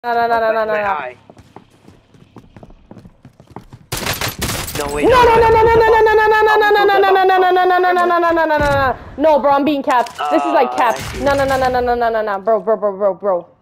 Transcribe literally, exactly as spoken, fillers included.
No, no, no, no, no, no, Wait, no. hi. No, wait, No, no, no, no, no, no, wait, no, no, no, no, no, I'll no, no, move no, them no, up. no, no, no, no, no, no, no, no, no, no, no, no, no, bro, I'm being capped. This is like Uh, capped. I see. No, no, no, no, no, no, no, no, no, bro, bro, bro, bro, bro.